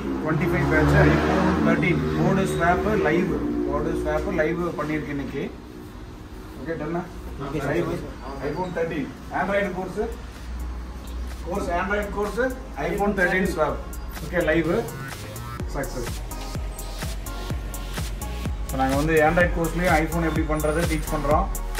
2025 batch iPhone 13 board swap live பண்ணியிருக்கேன் இன்னைக்கு. Okay டன்னா live iPhone 13 android course iPhone 13 swap. Okay live success. So நாங்கள் வந்து Android கோர்ஸ்லேயும் iPhone எப்படி பண்ணுறது டீச் பண்ணுறோம்.